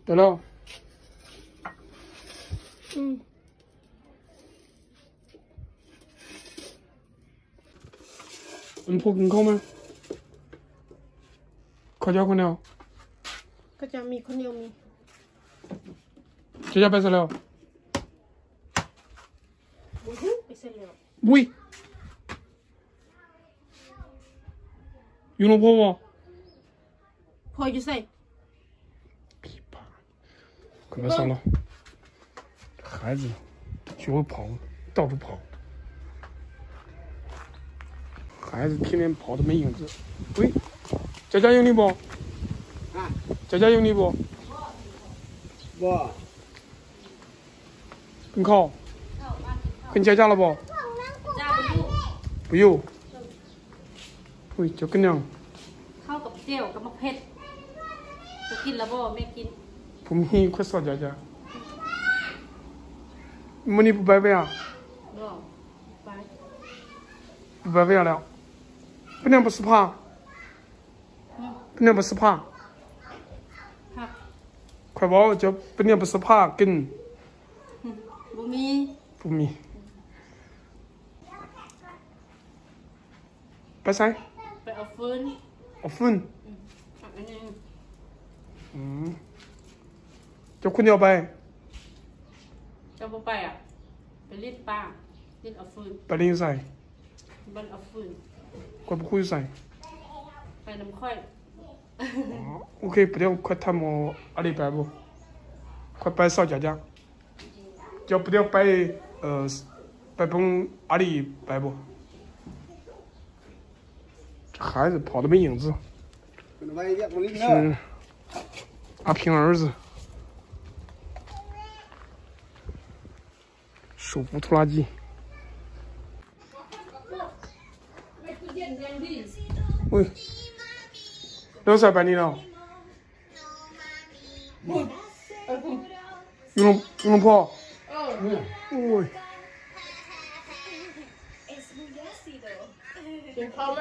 得了。 嗯。 能破更烤吗？快交คนเดียวก็จะมีคนเดียวมี这家白色了。 ไปเสร็จแล้ว喂，有老婆不？ พออยู่ใส่快别上了，孩子学会跑，到处跑。孩子天天跑的没影子。喂，佳佳有你不？ 啊， 佳佳有你不？ 我跟靠，跟佳佳了不？ จ้าบุญ不有。喂，叫跟娘， ข้าวกับเจียวกับมะเผ็ดจะกินแล้วบ่แม่กิน不迷快扫佳佳。没你不摆摆啊？ บ่ไป不摆摆了。不娘不是怕，不娘不是怕。 ผัก快跑，叫不娘不是怕跟บ่มี不迷。ไปใส่ไปเอาฟืนเอาฟืนผักอันนี้จะคนเดียวไปจะบ่ไปอ่ะไปรีดป้ารีดเอาฟืนไปเรียนใส่บันเอาฟืน快不会ใส่ไปน้ำค่อยโอเค不要快他们阿里摆不，快摆扫家家，要不要摆摆崩阿里摆不？这孩子跑的没影子，是阿平儿子，手扶拖拉机。喂，刘三摆你了？有龙婆？喂， กินข้าวไหม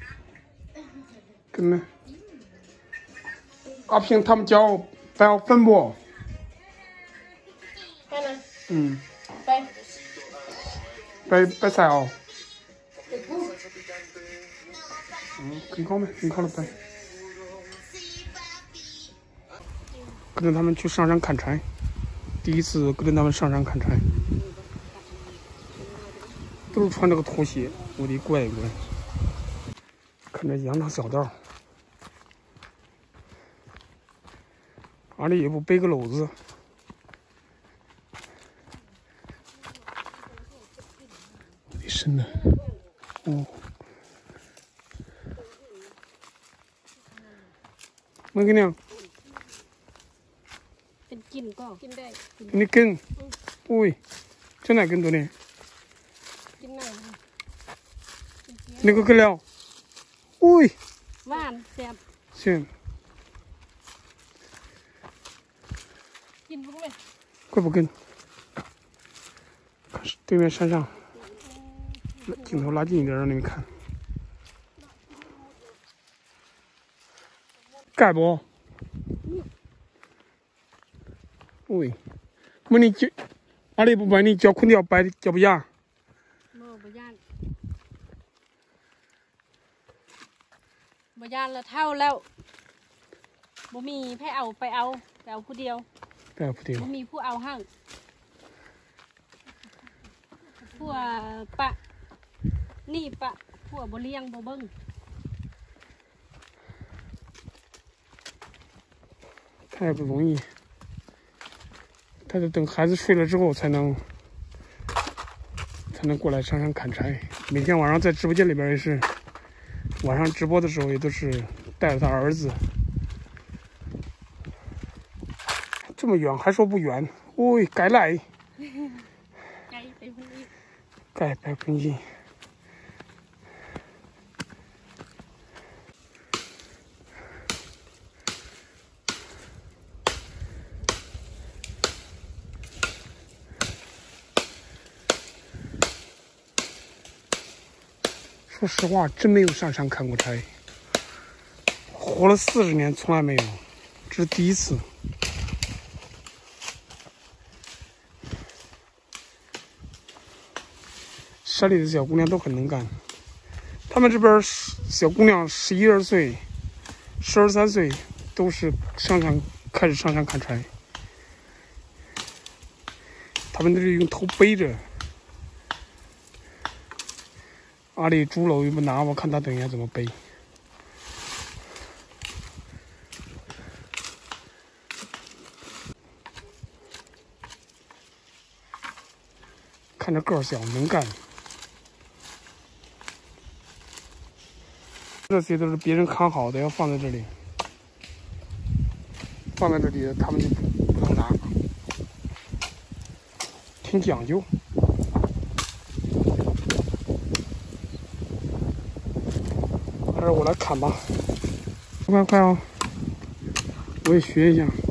跟呢？阿平他们家摆粉不？ ไปเลย嗯， ไป摆菜哦。很好没？很好了摆。跟着他们去上山砍柴，第一次跟着他们上山砍柴，都是穿这个拖鞋，我的乖乖！看这羊肠小道，俺这也不背个篓子。得深呢，哦。没跟娘， เป็นกินก็กินได้你跟，喂，这哪跟多呢？ กินหน่อย那个跟了，喂， หวานแซ่บ行， กินพวกเลย快不跟？看对面山上，镜头拉近一点，让你们看。盖不？喂，没你脚，阿里不摆你脚空调摆脚不压？ บ่ย่านบ่ย่านแล้วเท่าแล้วบ่มีให้เอาไปเอาผู้เดียว摆不对บ่มีผู้เอาหั่งผู้ปะนี่ปะผู้บ่เลี้ยงบ่เบิ่ง他也不容易，他得等孩子睡了之后才能过来上山砍柴。每天晚上在直播间里边也是，晚上直播的时候也都是带着他儿子。这么远还说不远，喂，该来， ไกลไปพุ่นอีก该摆喷气。说实话，真没有上山砍过柴，活了40年从来没有，这是第一次。 山里的小姑娘都很能干。他们这边小姑娘11、12岁、12、13岁都是开始上山砍柴。他们都是用头背着。阿里猪篓又不拿，我看他等一下怎么背。看着个儿小，能干。这些都是别人扛好的，要放在这里，放在这里，他们就不能拿，挺讲究。还是我来砍吧，快哦！我也学一下。